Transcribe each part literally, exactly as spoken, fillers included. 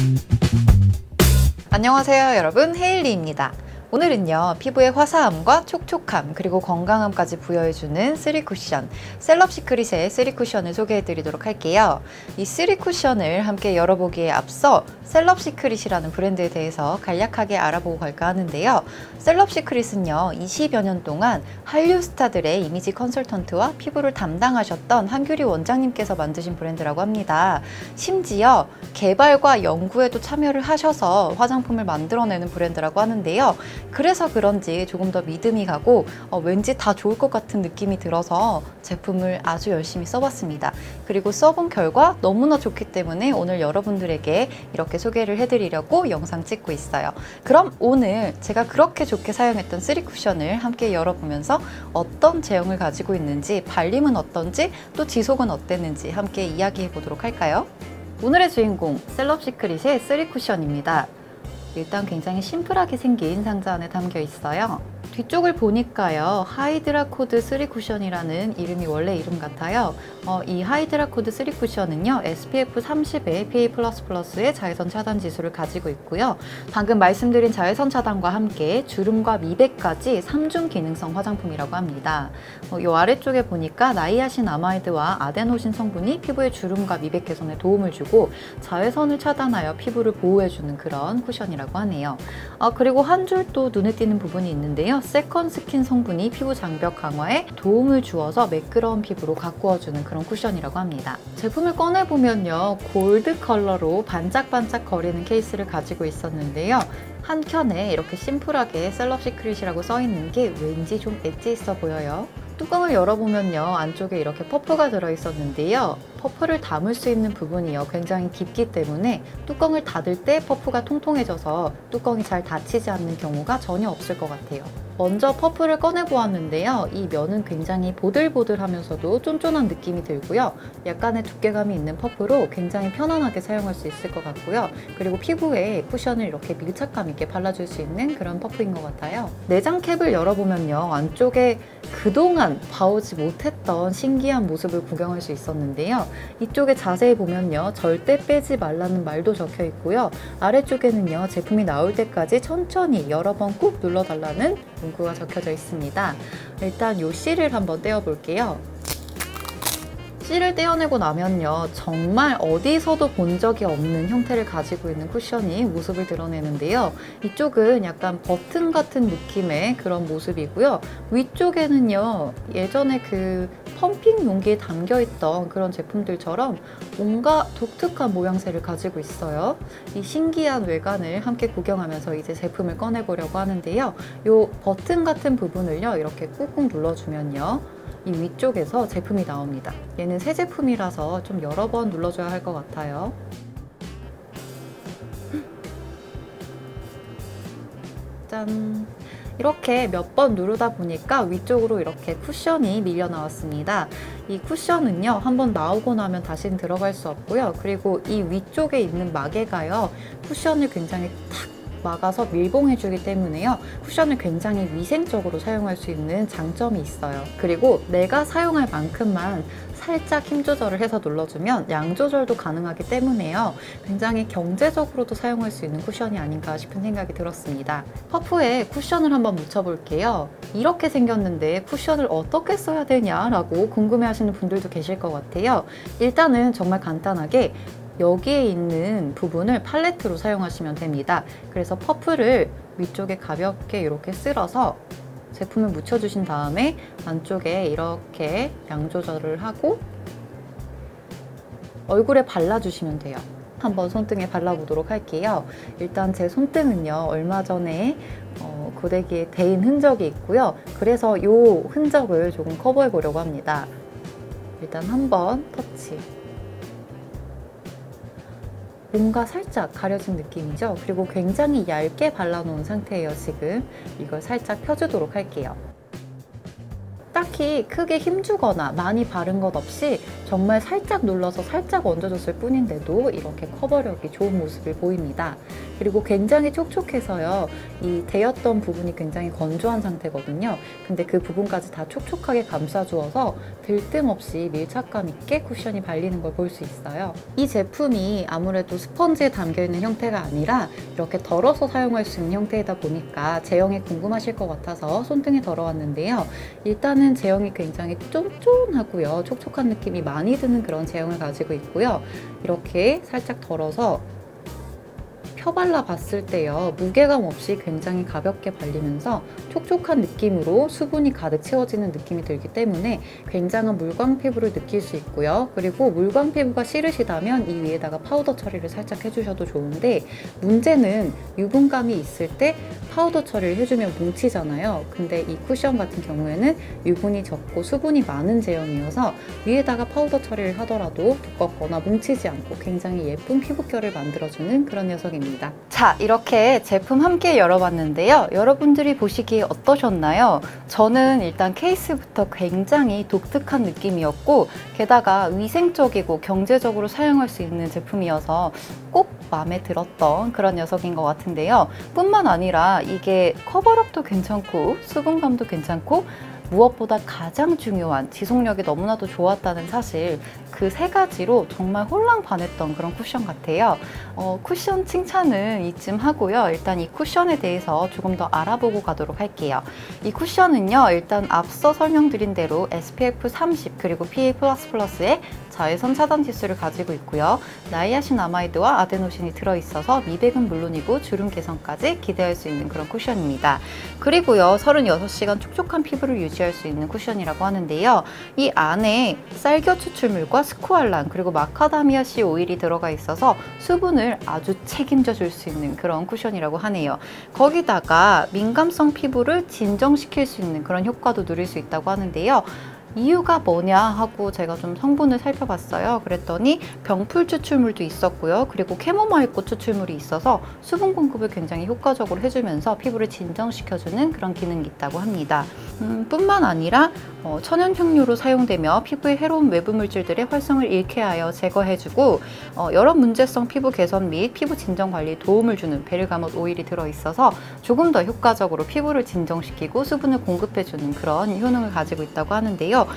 안녕하세요 여러분, 헤일리입니다. 오늘은요, 피부의 화사함과 촉촉함 그리고 건강함까지 부여해주는 쓰리 쿠션, 셀럽 시크릿의 쓰리 쿠션을 소개해드리도록 할게요. 이 쓰리 쿠션을 함께 열어보기에 앞서 셀럽 시크릿이라는 브랜드에 대해서 간략하게 알아보고 갈까 하는데요. 셀럽 시크릿은요, 이십여 년 동안 한류 스타들의 이미지 컨설턴트와 피부를 담당하셨던 한규리 원장님께서 만드신 브랜드라고 합니다. 심지어 개발과 연구에도 참여를 하셔서 화장품을 만들어내는 브랜드라고 하는데요. 그래서 그런지 조금 더 믿음이 가고 어, 왠지 다 좋을 것 같은 느낌이 들어서 제품을 아주 열심히 써봤습니다. 그리고 써본 결과 너무나 좋기 때문에 오늘 여러분들에게 이렇게 소개를 해드리려고 영상 찍고 있어요. 그럼 오늘 제가 그렇게 좋게 사용했던 쓰리 쿠션을 함께 열어보면서 어떤 제형을 가지고 있는지, 발림은 어떤지, 또 지속은 어땠는지 함께 이야기해 보도록 할까요? 오늘의 주인공, 셀럽 시크릿의 쓰리 쿠션입니다. 일단 굉장히 심플하게 생긴 상자 안에 담겨 있어요. 뒤쪽을 보니까요, 하이드라 코드 쓰리 쿠션이라는 이름이 원래 이름 같아요. 어, 이 하이드라 코드 쓰리 쿠션은요, 에스피에프 삼십의 피에이 플러스 플러스의 자외선 차단 지수를 가지고 있고요. 방금 말씀드린 자외선 차단과 함께 주름과 미백까지 삼중 기능성 화장품이라고 합니다. 어, 이 아래쪽에 보니까 나이아신아마이드와 아데노신 성분이 피부의 주름과 미백 개선에 도움을 주고 자외선을 차단하여 피부를 보호해주는 그런 쿠션이라고 하네요. 어, 그리고 한 줄 또 눈에 띄는 부분이 있는데요. 세컨 스킨 성분이 피부 장벽 강화에 도움을 주어서 매끄러운 피부로 가꾸어주는 그런 쿠션이라고 합니다. 제품을 꺼내보면요, 골드 컬러로 반짝반짝 거리는 케이스를 가지고 있었는데요. 한 켠에 이렇게 심플하게 셀럽 시크릿이라고 써있는 게 왠지 좀 엣지 있어 보여요. 뚜껑을 열어보면요, 안쪽에 이렇게 퍼프가 들어있었는데요. 퍼프를 담을 수 있는 부분이요, 굉장히 깊기 때문에 뚜껑을 닫을 때 퍼프가 통통해져서 뚜껑이 잘 닫히지 않는 경우가 전혀 없을 것 같아요. 먼저 퍼프를 꺼내보았는데요. 이 면은 굉장히 보들보들하면서도 쫀쫀한 느낌이 들고요. 약간의 두께감이 있는 퍼프로 굉장히 편안하게 사용할 수 있을 것 같고요. 그리고 피부에 쿠션을 이렇게 밀착감 있게 발라줄 수 있는 그런 퍼프인 것 같아요. 내장 캡을 열어보면요, 안쪽에 그동안 봐오지 못했던 신기한 모습을 구경할 수 있었는데요. 이쪽에 자세히 보면요, 절대 빼지 말라는 말도 적혀 있고요. 아래쪽에는요, 제품이 나올 때까지 천천히 여러 번 꾹 눌러달라는 문구가 적혀져 있습니다. 일단 이 실을 한번 떼어 볼게요. 실을 떼어내고 나면요, 정말 어디서도 본 적이 없는 형태를 가지고 있는 쿠션이 모습을 드러내는데요. 이쪽은 약간 버튼 같은 느낌의 그런 모습이고요. 위쪽에는요, 예전에 그 펌핑 용기에 담겨있던 그런 제품들처럼 뭔가 독특한 모양새를 가지고 있어요. 이 신기한 외관을 함께 구경하면서 이제 제품을 꺼내보려고 하는데요. 이 버튼 같은 부분을요, 이렇게 꾹꾹 눌러주면요, 이 위쪽에서 제품이 나옵니다. 얘는 새 제품이라서 좀 여러 번 눌러줘야 할 것 같아요. 짠! 이렇게 몇 번 누르다 보니까 위쪽으로 이렇게 쿠션이 밀려 나왔습니다. 이 쿠션은요, 한번 나오고 나면 다시는 들어갈 수 없고요. 그리고 이 위쪽에 있는 마개가요, 쿠션을 굉장히 탁 막아서 밀봉해주기 때문에요, 쿠션을 굉장히 위생적으로 사용할 수 있는 장점이 있어요. 그리고 내가 사용할 만큼만 살짝 힘 조절을 해서 눌러주면 양 조절도 가능하기 때문에요, 굉장히 경제적으로도 사용할 수 있는 쿠션이 아닌가 싶은 생각이 들었습니다. 퍼프에 쿠션을 한번 묻혀볼게요. 이렇게 생겼는데 쿠션을 어떻게 써야 되냐라고 궁금해하시는 분들도 계실 것 같아요. 일단은 정말 간단하게 여기에 있는 부분을 팔레트로 사용하시면 됩니다. 그래서 퍼프를 위쪽에 가볍게 이렇게 쓸어서 제품을 묻혀주신 다음에 안쪽에 이렇게 양 조절을 하고 얼굴에 발라주시면 돼요. 한번 손등에 발라보도록 할게요. 일단 제 손등은요, 얼마 전에 어, 고데기에 데인 흔적이 있고요. 그래서 이 흔적을 조금 커버해 보려고 합니다. 일단 한번 터치. 뭔가 살짝 가려진 느낌이죠? 그리고 굉장히 얇게 발라놓은 상태예요, 지금. 이걸 살짝 펴주도록 할게요. 딱히 크게 힘주거나 많이 바른 것 없이 정말 살짝 눌러서 살짝 얹어줬을 뿐인데도 이렇게 커버력이 좋은 모습을 보입니다. 그리고 굉장히 촉촉해서요, 이 데였던 부분이 굉장히 건조한 상태거든요. 근데 그 부분까지 다 촉촉하게 감싸주어서 들뜸 없이 밀착감 있게 쿠션이 발리는 걸 볼 수 있어요. 이 제품이 아무래도 스펀지에 담겨있는 형태가 아니라 이렇게 덜어서 사용할 수 있는 형태이다 보니까 제형이 궁금하실 것 같아서 손등에 덜어왔는데요. 일단은 제형이 굉장히 쫀쫀하고요, 촉촉한 느낌이 많이 드는 그런 제형을 가지고 있고요. 이렇게 살짝 덜어서 펴발라 봤을 때요, 무게감 없이 굉장히 가볍게 발리면서 촉촉한 느낌으로 수분이 가득 채워지는 느낌이 들기 때문에 굉장한 물광 피부를 느낄 수 있고요. 그리고 물광 피부가 싫으시다면 이 위에다가 파우더 처리를 살짝 해주셔도 좋은데, 문제는 유분감이 있을 때 파우더 처리를 해주면 뭉치잖아요. 근데 이 쿠션 같은 경우에는 유분이 적고 수분이 많은 제형이어서 위에다가 파우더 처리를 하더라도 두껍거나 뭉치지 않고 굉장히 예쁜 피부결을 만들어주는 그런 녀석입니다. 자, 이렇게 제품 함께 열어봤는데요. 여러분들이 보시기에 어떠셨나요? 저는 일단 케이스부터 굉장히 독특한 느낌이었고, 게다가 위생적이고 경제적으로 사용할 수 있는 제품이어서 꼭 마음에 들었던 그런 녀석인 것 같은데요. 뿐만 아니라 이게 커버력도 괜찮고 수분감도 괜찮고, 무엇보다 가장 중요한 지속력이 너무나도 좋았다는 사실, 그 세 가지로 정말 홀랑반했던 그런 쿠션 같아요. 어, 쿠션 칭찬은 이쯤 하고요. 일단 이 쿠션에 대해서 조금 더 알아보고 가도록 할게요. 이 쿠션은요, 일단 앞서 설명드린 대로 에스피에프 삼십 그리고 피에이 플러스 플러스의 자외선 차단 지수를 가지고 있고요. 나이아신아마이드와 아데노신이 들어있어서 미백은 물론이고 주름 개선까지 기대할 수 있는 그런 쿠션입니다. 그리고요, 서른여섯 시간 촉촉한 피부를 유지할 수 있는 쿠션이라고 하는데요. 이 안에 쌀겨 추출물과 스쿠알란 그리고 마카다미아 씨 오일이 들어가 있어서 수분을 아주 책임져 줄 수 있는 그런 쿠션이라고 하네요. 거기다가 민감성 피부를 진정시킬 수 있는 그런 효과도 누릴 수 있다고 하는데요. 이유가 뭐냐 하고 제가 좀 성분을 살펴봤어요. 그랬더니 병풀 추출물도 있었고요. 그리고 캐모마일꽃 추출물이 있어서 수분 공급을 굉장히 효과적으로 해주면서 피부를 진정시켜주는 그런 기능이 있다고 합니다. 음, 뿐만 아니라 어, 천연향료로 사용되며 피부의 해로운 외부 물질들의 활성을 일쾌하여 제거해주고, 어, 여러 문제성 피부 개선 및 피부 진정 관리에 도움을 주는 베르가못 오일이 들어있어서 조금 더 효과적으로 피부를 진정시키고 수분을 공급해주는 그런 효능을 가지고 있다고 하는데요.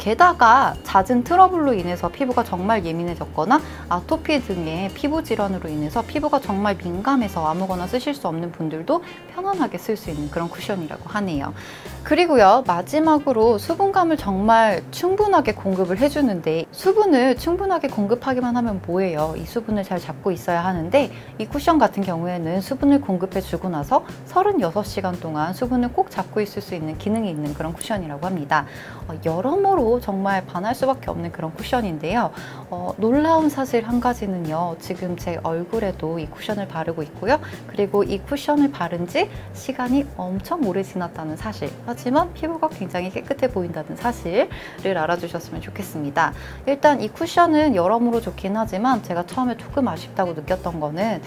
게다가 잦은 트러블로 인해서 피부가 정말 예민해졌거나 아토피 등의 피부 질환으로 인해서 피부가 정말 민감해서 아무거나 쓰실 수 없는 분들도 편안하게 쓸 수 있는 그런 쿠션이라고 하네요. 그리고요, 마지막으로 수분감을 정말 충분하게 공급을 해주는데, 수분을 충분하게 공급하기만 하면 뭐예요? 이 수분을 잘 잡고 있어야 하는데, 이 쿠션 같은 경우에는 수분을 공급해주고 나서 서른여섯 시간 동안 수분을 꼭 잡고 있을 수 있는 기능이 있는 그런 쿠션이라고 합니다. 어, 여러모로 정말 반할 수밖에 없는 그런 쿠션인데요. 어, 놀라운 사실 한 가지는요, 지금 제 얼굴에도 이 쿠션을 바르고 있고요. 그리고 이 쿠션을 바른 지 시간이 엄청 오래 지났다는 사실, 하지만 피부가 굉장히 깨끗해 보인다는 사실을 알아주셨으면 좋겠습니다. 일단 이 쿠션은 여러모로 좋긴 하지만 제가 처음에 조금 아쉽다고 느꼈던 거는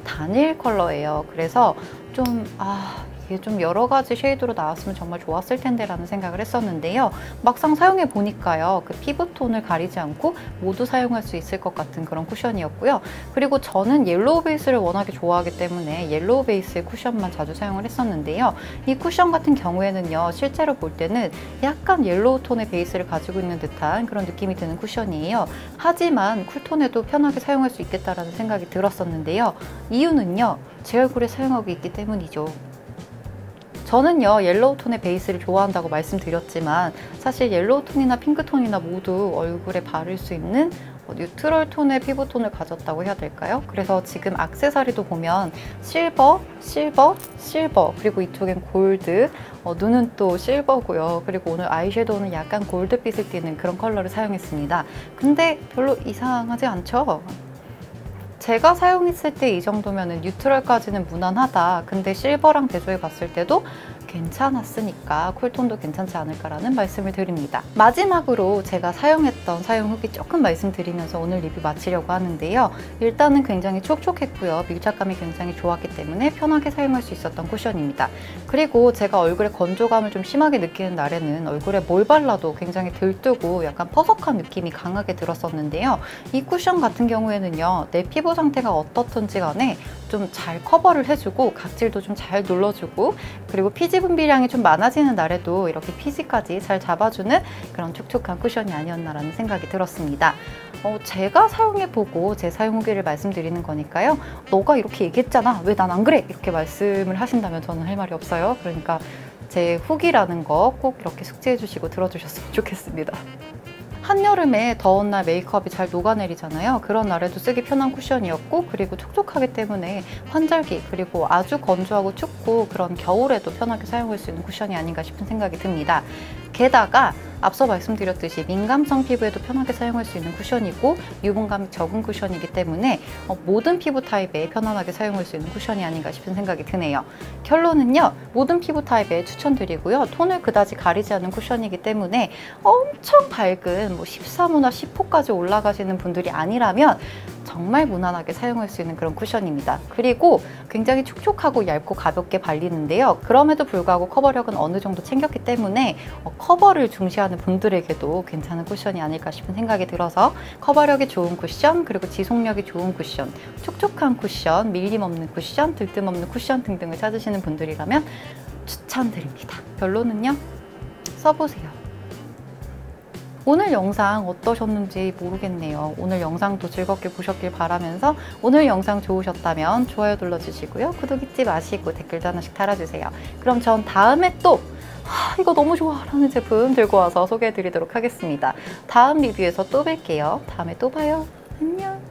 단일 컬러예요. 그래서 좀 아... 이게 좀 여러 가지 쉐이드로 나왔으면 정말 좋았을 텐데 라는 생각을 했었는데요. 막상 사용해 보니까요, 그 피부톤을 가리지 않고 모두 사용할 수 있을 것 같은 그런 쿠션이었고요. 그리고 저는 옐로우 베이스를 워낙에 좋아하기 때문에 옐로우 베이스의 쿠션만 자주 사용을 했었는데요. 이 쿠션 같은 경우에는요, 실제로 볼 때는 약간 옐로우 톤의 베이스를 가지고 있는 듯한 그런 느낌이 드는 쿠션이에요. 하지만 쿨톤에도 편하게 사용할 수 있겠다라는 생각이 들었었는데요. 이유는요, 제 얼굴에 사용하고 있기 때문이죠. 저는요, 옐로우 톤의 베이스를 좋아한다고 말씀드렸지만 사실 옐로우 톤이나 핑크 톤이나 모두 얼굴에 바를 수 있는 뉴트럴 톤의 피부톤을 가졌다고 해야 될까요? 그래서 지금 액세서리도 보면 실버, 실버, 실버, 그리고 이쪽엔 골드, 어, 눈은 또 실버고요. 그리고 오늘 아이섀도우는 약간 골드빛을 띠는 그런 컬러를 사용했습니다. 근데 별로 이상하지 않죠? 제가 사용했을 때 이 정도면 뉴트럴까지는 무난하다. 근데 실버랑 대조해 봤을 때도 괜찮았으니까 쿨톤도 괜찮지 않을까라는 말씀을 드립니다. 마지막으로 제가 사용했던 사용 후기 조금 말씀드리면서 오늘 리뷰 마치려고 하는데요. 일단은 굉장히 촉촉했고요. 밀착감이 굉장히 좋았기 때문에 편하게 사용할 수 있었던 쿠션입니다. 그리고 제가 얼굴에 건조감을 좀 심하게 느끼는 날에는 얼굴에 뭘 발라도 굉장히 들뜨고 약간 퍼석한 느낌이 강하게 들었었는데요. 이 쿠션 같은 경우에는요, 내 피부 상태가 어떻든지 간에 좀 잘 커버를 해주고 각질도 좀 잘 눌러주고, 그리고 피지 분비량이 좀 많아지는 날에도 이렇게 피지까지 잘 잡아주는 그런 촉촉한 쿠션이 아니었나라는 생각이 들었습니다. 어, 제가 사용해보고 제 사용 후기를 말씀드리는 거니까요. 너가 이렇게 얘기했잖아, 왜 난 안 그래? 이렇게 말씀을 하신다면 저는 할 말이 없어요. 그러니까 제 후기라는 거 꼭 이렇게 숙지해 주시고 들어주셨으면 좋겠습니다. 한여름에 더운 날 메이크업이 잘 녹아내리잖아요. 그런 날에도 쓰기 편한 쿠션이었고, 그리고 촉촉하기 때문에 환절기 그리고 아주 건조하고 춥고 그런 겨울에도 편하게 사용할 수 있는 쿠션이 아닌가 싶은 생각이 듭니다. 게다가 앞서 말씀드렸듯이 민감성 피부에도 편하게 사용할 수 있는 쿠션이고 유분감이 적은 쿠션이기 때문에 어, 모든 피부 타입에 편안하게 사용할 수 있는 쿠션이 아닌가 싶은 생각이 드네요. 결론은요, 모든 피부 타입에 추천드리고요. 톤을 그다지 가리지 않는 쿠션이기 때문에 엄청 밝은 뭐 십삼 호나 십 호까지 올라가시는 분들이 아니라면 정말 무난하게 사용할 수 있는 그런 쿠션입니다. 그리고 굉장히 촉촉하고 얇고 가볍게 발리는데요. 그럼에도 불구하고 커버력은 어느 정도 챙겼기 때문에 어, 커버를 중시하는 분들에게도 괜찮은 쿠션이 아닐까 싶은 생각이 들어서 커버력이 좋은 쿠션, 그리고 지속력이 좋은 쿠션, 촉촉한 쿠션, 밀림 없는 쿠션, 들뜸 없는 쿠션 등등을 찾으시는 분들이라면 추천드립니다. 결론은요, 써보세요. 오늘 영상 어떠셨는지 모르겠네요. 오늘 영상도 즐겁게 보셨길 바라면서 오늘 영상 좋으셨다면 좋아요 눌러주시고요. 구독 잊지 마시고 댓글도 하나씩 달아주세요. 그럼 전 다음에 또 하, 이거 너무 좋아 라는 제품 들고 와서 소개해드리도록 하겠습니다. 다음 리뷰에서 또 뵐게요. 다음에 또 봐요. 안녕.